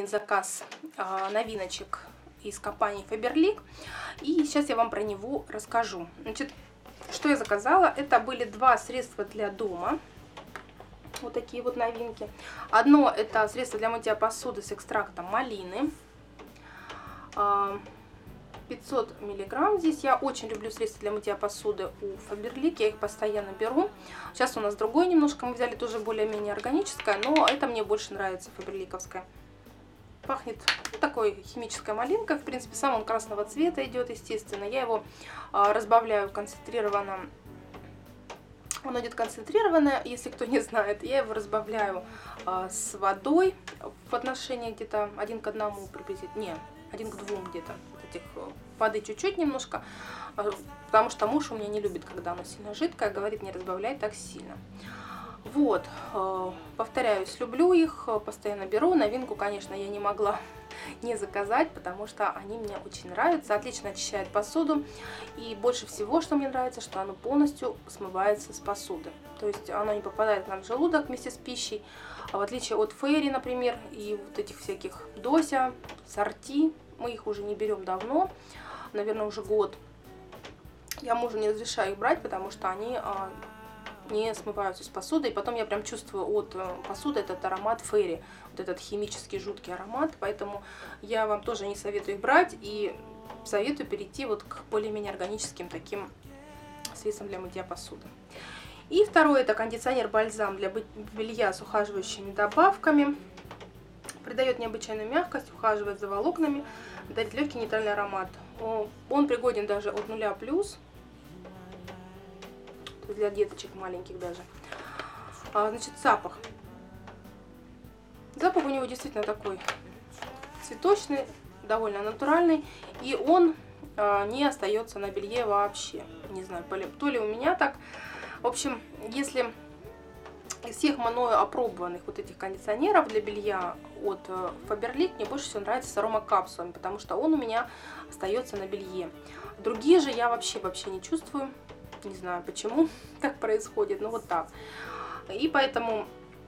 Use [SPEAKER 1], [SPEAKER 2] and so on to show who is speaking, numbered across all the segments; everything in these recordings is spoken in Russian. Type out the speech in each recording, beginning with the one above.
[SPEAKER 1] один заказ новиночек из компании Faberlic. И сейчас я вам про него расскажу. Значит, что я заказала? Это были два средства для дома. Вот такие вот новинки. Одно это средство для мытья посуды с экстрактом малины. 500 миллиграмм здесь. Я очень люблю средства для мытья посуды у Faberlic, я их постоянно беру. Сейчас у нас другое немножко, мы взяли тоже более-менее органическое, но это мне больше нравится, фаберликовское. Пахнет такой химической малинкой, в принципе, сам он красного цвета идет, естественно. Я его разбавляю концентрированно. Он идет концентрированно, если кто не знает, я его разбавляю с водой в отношении где-то 1 к 1 приблизительно, не, 1 к 2 где-то. Воды чуть-чуть немножко, потому что муж у меня не любит, когда оно сильно жидкое, говорит, не разбавляй так сильно. Вот, повторяюсь, люблю их, постоянно беру. Новинку, конечно, я не могла не заказать, потому что они мне очень нравятся, отлично очищает посуду. И больше всего, что мне нравится, что оно полностью смывается с посуды. То есть оно не попадает нам в желудок вместе с пищей, в отличие от Фейри, например, и вот этих всяких Дося, Сорти. Мы их уже не берем давно, наверное, уже год. Я мужу не разрешаю их брать, потому что они не смываются с посуды. И потом я прям чувствую от посуды этот аромат Фейри, вот этот химический жуткий аромат. Поэтому я вам тоже не советую их брать и советую перейти вот к более-менее органическим таким средствам для мытья посуды. И второе, это кондиционер-бальзам для белья с ухаживающими добавками. Придает необычайную мягкость, ухаживает за волокнами, дарит легкий нейтральный аромат. Он пригоден даже от 0+, для деточек маленьких даже. Значит, запах. Запах у него действительно такой цветочный, довольно натуральный, и он не остается на белье вообще. Не знаю, то ли у меня так. В общем, если из всех мною опробованных вот этих кондиционеров для белья от Faberlic мне больше всего нравится с аромакапсулами, потому что он у меня остается на белье. Другие же я вообще не чувствую, не знаю почему так происходит, но вот так. И поэтому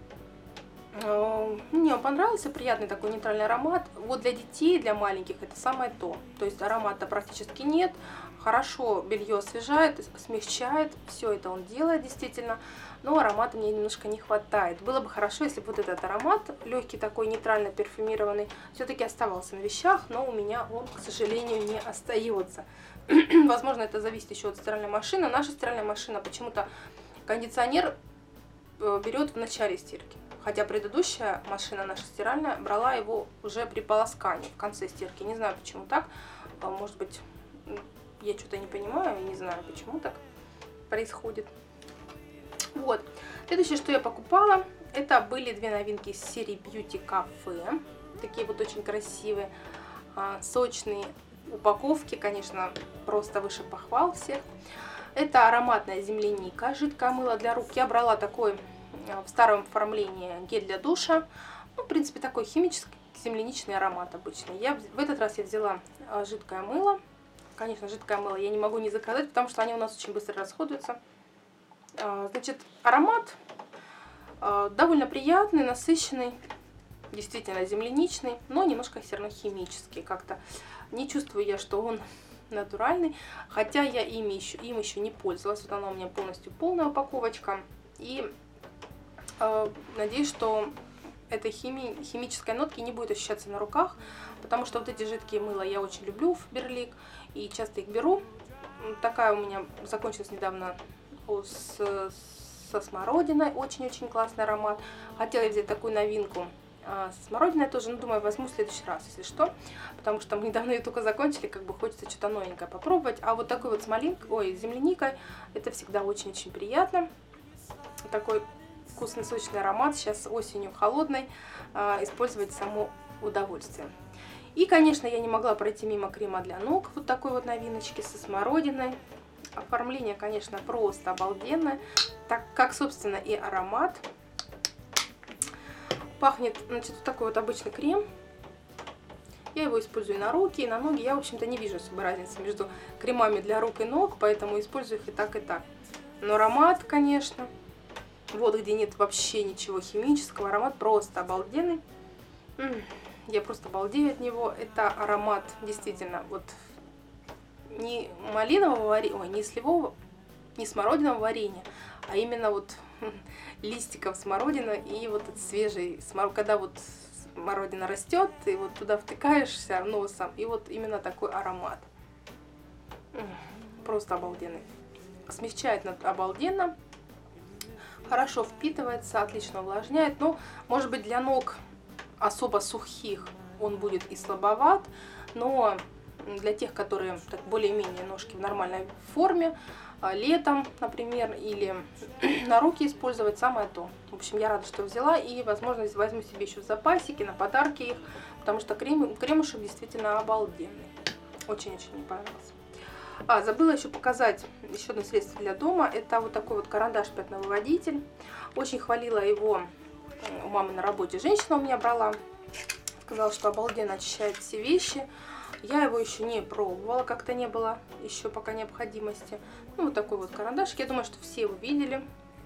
[SPEAKER 1] мне он понравился, приятный такой нейтральный аромат. Вот для детей, для маленьких это самое то. То есть аромата практически нет, хорошо белье освежает, смягчает, все это он делает действительно. Но аромата мне немножко не хватает. Было бы хорошо, если бы вот этот аромат, легкий такой, нейтрально парфюмированный, все-таки оставался на вещах, но у меня он, к сожалению, не остается. Возможно, это зависит еще от стиральной машины. Наша стиральная машина почему-то кондиционер берет в начале стирки. Хотя предыдущая машина, наша стиральная, брала его уже при полоскании, в конце стирки. Не знаю, почему так. Может быть, я что-то не понимаю, не знаю, почему так происходит. Вот. Следующее, что я покупала, это были две новинки из серии Beauty Cafe. Такие вот очень красивые, сочные упаковки, конечно, просто выше похвал всех. Это ароматная земляника, жидкое мыло для рук. Я брала такой в старом оформлении гель для душа. Ну, в принципе, такой химический земляничный аромат обычный. В этот раз я взяла жидкое мыло. Конечно, жидкое мыло я не могу не заказать, потому что они у нас очень быстро расходуются. Значит, аромат довольно приятный, насыщенный, действительно земляничный, но немножко все равно химический. Как-то не чувствую я, что он натуральный, хотя я им еще не пользовалась. Вот она у меня полностью полная упаковочка. И надеюсь, что этой химической нотки не будет ощущаться на руках, потому что вот эти жидкие мыла я очень люблю в Faberlic и часто их беру. Такая у меня закончилась недавно со смородиной, очень-очень классный аромат. Хотела я взять такую новинку со смородиной тоже, но думаю, возьму в следующий раз, если что, потому что мы недавно ее только закончили, как бы хочется что-то новенькое попробовать. А вот такой вот с земляникой, это всегда очень-очень приятно. Такой вкусный, сочный аромат, сейчас осенью холодной, использовать само удовольствие. И, конечно, я не могла пройти мимо крема для ног, вот такой вот новиночки со смородиной. Оформление, конечно, просто обалденное, так как, собственно, и аромат. Пахнет, значит, вот такой вот обычный крем. Я его использую на руки, и на ноги. Я, в общем-то, не вижу особой разницы между кремами для рук и ног, поэтому использую их и так, и так. Но аромат, конечно, вот где нет вообще ничего химического, аромат просто обалденный. я просто балдею от него. Это аромат действительно вот не малинового варенья, ой, не сливового, не смородинового варенья, а именно вот листиков смородины и вот этот свежий смородина, когда вот смородина растет, и вот туда втыкаешься носом, и вот именно такой аромат. Просто обалденный. Смягчает обалденно, хорошо впитывается, отлично увлажняет. Но, может быть, для ног особо сухих он будет и слабоват, но для тех, которые так более-менее ножки в нормальной форме, летом, например, или на руки использовать, самое то. В общем, я рада, что взяла, и, возможно, возьму себе еще в запасике, на подарки их, потому что кремушек действительно обалденный. Очень-очень мне понравился. Забыла еще показать еще одно средство для дома. Это вот такой вот карандаш пятновыводитель. Очень хвалила его у мамы на работе. Женщина у меня брала, сказала, что обалденно очищает все вещи. Я его еще не пробовала, как-то не было еще пока необходимости. Ну, вот такой вот карандашик. Я думаю, что все его видели.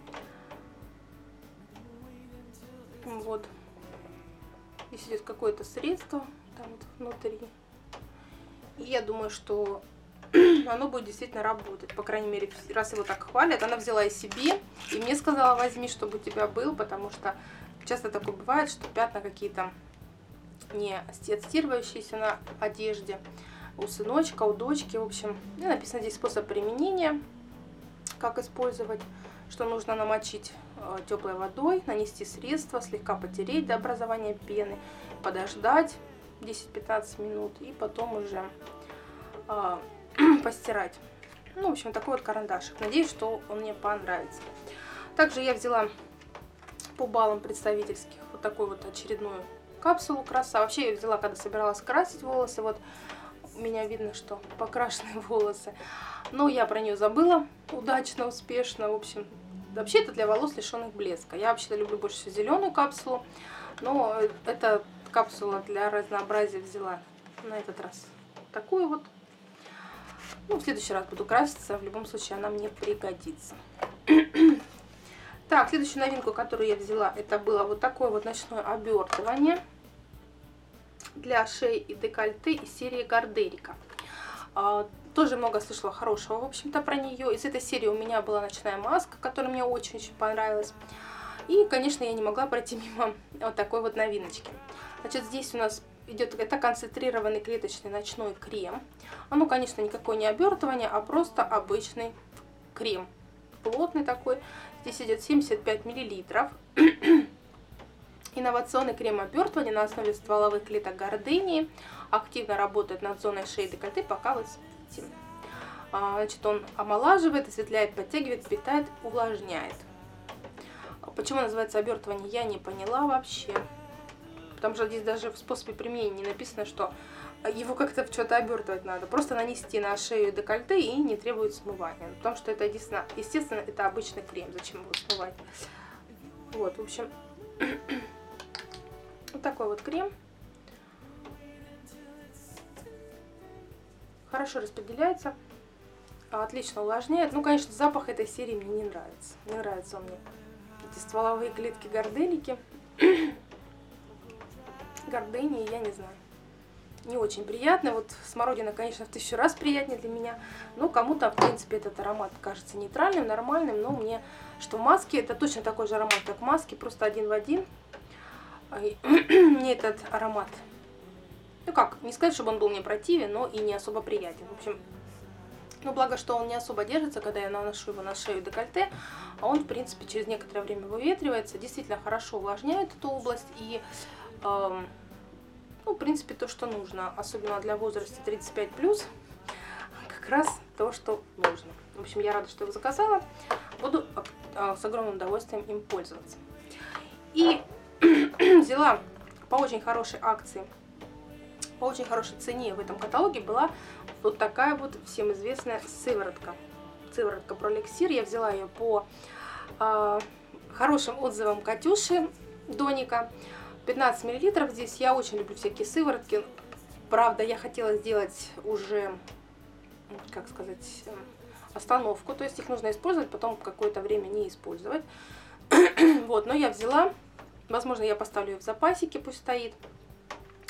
[SPEAKER 1] Вот. Здесь идет какое-то средство там вот внутри. И я думаю, что оно будет действительно работать. По крайней мере, раз его так хвалят. Она взяла и себе, и мне сказала, возьми, чтобы у тебя был, потому что часто такое бывает, что пятна какие-то не отстирывающиеся на одежде у сыночка, у дочки. В общем, написано здесь способ применения, как использовать, что нужно намочить теплой водой, нанести средство, слегка потереть до образования пены, подождать 10-15 минут и потом уже постирать. Ну, в общем, такой вот карандашик. Надеюсь, что он мне понравится. Также я взяла по баллам представительских вот такую вот очередную капсулу краса. Вообще я взяла, когда собиралась красить волосы. Вот у меня видно, что покрашенные волосы. Но я про нее забыла удачно, успешно. В общем, вообще это для волос, лишенных блеска. Я вообще-то люблю больше всего зеленую капсулу. Но эта капсула для разнообразия взяла на этот раз такую вот. Ну, в следующий раз буду краситься. В любом случае она мне пригодится. Так, следующую новинку, которую я взяла, это было вот такое вот ночное обертывание для шеи и декольте из серии Гардерика. Тоже много слышала хорошего, в общем-то, про нее. Из этой серии у меня была ночная маска, которая мне очень-очень понравилась. И, конечно, я не могла пройти мимо вот такой вот новиночки. Значит, здесь у нас идет это концентрированный клеточный ночной крем. Оно, конечно, никакое не обертывание, а просто обычный крем. Плотный такой. Здесь идет 75 мл. Инновационный крем обертывания на основе стволовых клеток гордынии. Активно работает над зоной шеи и декольте, пока вы спите. Значит, он омолаживает, осветляет, подтягивает, питает, увлажняет. Почему называется обертывание, я не поняла вообще. Потому что здесь даже в способе применения не написано, что его как-то в что-то обертывать надо. Просто нанести на шею и декольте и не требует смывания. Потому что это, естественно, это обычный крем. Зачем его смывать? Вот, в общем, вот такой вот крем. Хорошо распределяется. Отлично увлажняет. Ну, конечно, запах этой серии мне не нравится. Не нравится он мне. Эти стволовые клетки горделики. Гордыни, я не знаю. Не очень приятно. Вот смородина, конечно, в 1000 раз приятнее для меня. Но кому-то, в принципе, этот аромат кажется нейтральным, нормальным. Но мне, что маски, это точно такой же аромат, как маски, просто один в один. Мне этот аромат, ну как, не сказать, чтобы он был мне противен, но и не особо приятен. В общем, ну благо, что он не особо держится, когда я наношу его на шею и декольте. А он, в принципе, через некоторое время выветривается. Действительно хорошо увлажняет эту область. И ну, в принципе, то, что нужно, особенно для возраста 35+, как раз то, что нужно. В общем, я рада, что его заказала. Буду с огромным удовольствием им пользоваться. И взяла по очень хорошей акции, по очень хорошей цене в этом каталоге была вот такая вот всем известная сыворотка. Сыворотка Пролексир. Я взяла ее по хорошим отзывам Катюши Доника. 15 мл здесь. Я очень люблю всякие сыворотки. Правда, я хотела сделать уже, как сказать, остановку. То есть их нужно использовать, потом какое-то время не использовать. Вот, но я взяла. Возможно, я поставлю ее в запасике, пусть стоит.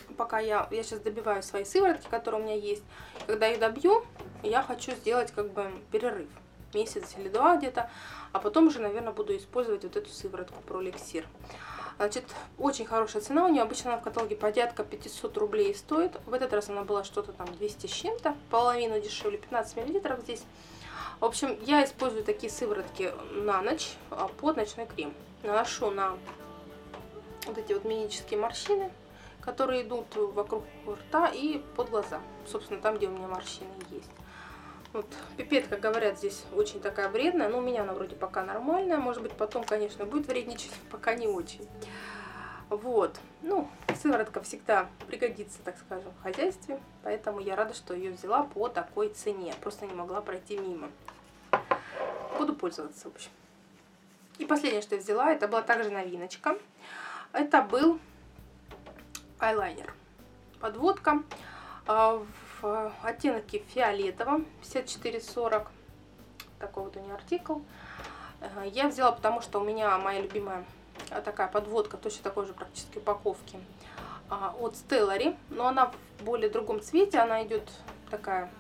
[SPEAKER 1] пока я сейчас добиваю свои сыворотки, которые у меня есть. Когда их добью, я хочу сделать как бы перерыв. Месяц или два где-то. А потом уже, наверное, буду использовать вот эту сыворотку Проликсир. Значит, очень хорошая цена у нее. Обычно она в каталоге порядка 500 рублей стоит. В этот раз она была что-то там 200 с чем-то. Половину дешевле, 15 мл здесь. В общем, я использую такие сыворотки на ночь под ночной крем. Наношу на вот эти вот мимические морщины, которые идут вокруг рта и под глаза. Собственно, там, где у меня морщины есть. Вот, пипетка, говорят, здесь очень такая вредная, но у меня она вроде пока нормальная. Может быть, потом, конечно, будет вредничать, пока не очень. Вот, ну, сыворотка всегда пригодится, так скажем, в хозяйстве. Поэтому я рада, что ее взяла по такой цене. Просто не могла пройти мимо. Буду пользоваться, в общем. И последнее, что я взяла, это была также новиночка. Это был айлайнер. Подводка в оттенке фиолетового, 5440. Такой вот у нее артикул. Я взяла, потому что у меня моя любимая такая подводка, точно такой же практически упаковки, от Stellary. Но она в более другом цвете. Она идет такая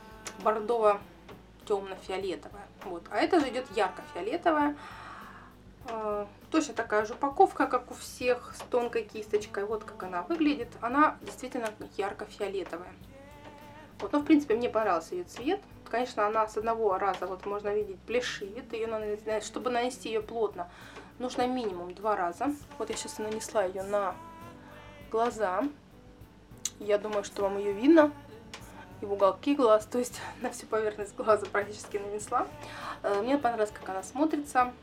[SPEAKER 1] бордово-темно-фиолетовая. Вот. А это же идет ярко-фиолетовая. Точно такая же упаковка, как у всех, с тонкой кисточкой. Вот как она выглядит. Она действительно ярко-фиолетовая. Вот, но в принципе мне понравился ее цвет. Конечно, она с одного раза, вот можно видеть, плешивит. Ее, чтобы нанести ее плотно, нужно минимум 2 раза. Вот я сейчас нанесла ее на глаза. Я думаю, что вам ее видно. И в уголки глаз, то есть на всю поверхность глаза практически нанесла. Мне понравилось, как она смотрится.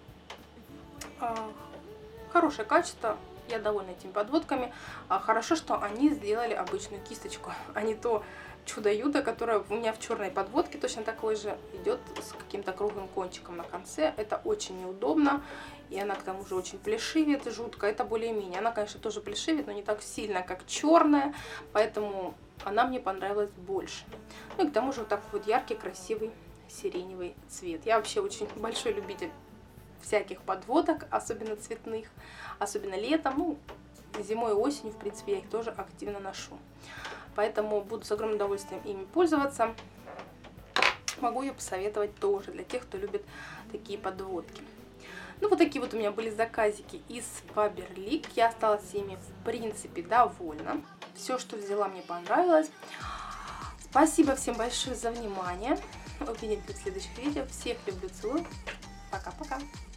[SPEAKER 1] Хорошее качество. Я довольна этими подводками. Хорошо, что они сделали обычную кисточку, а не то чудо-юдо, которое у меня в черной подводке точно такой же идет с каким-то круглым кончиком на конце. Это очень неудобно. И она к тому же очень плешивит жутко. Это более-менее. Она, конечно, тоже плешивит, но не так сильно, как черная. Поэтому она мне понравилась больше. Ну и к тому же вот такой вот яркий, красивый сиреневый цвет. Я вообще очень большой любитель всяких подводок, особенно цветных, особенно летом, ну, зимой и осенью, в принципе, я их тоже активно ношу. Поэтому буду с огромным удовольствием ими пользоваться. Могу ее посоветовать тоже для тех, кто любит такие подводки. Ну, вот такие вот у меня были заказики из Faberlic. Я осталась ими, в принципе, довольна. Все, что взяла, мне понравилось. Спасибо всем большое за внимание. Увидимся в следующих видео. Всех люблю, целую. Пока-пока.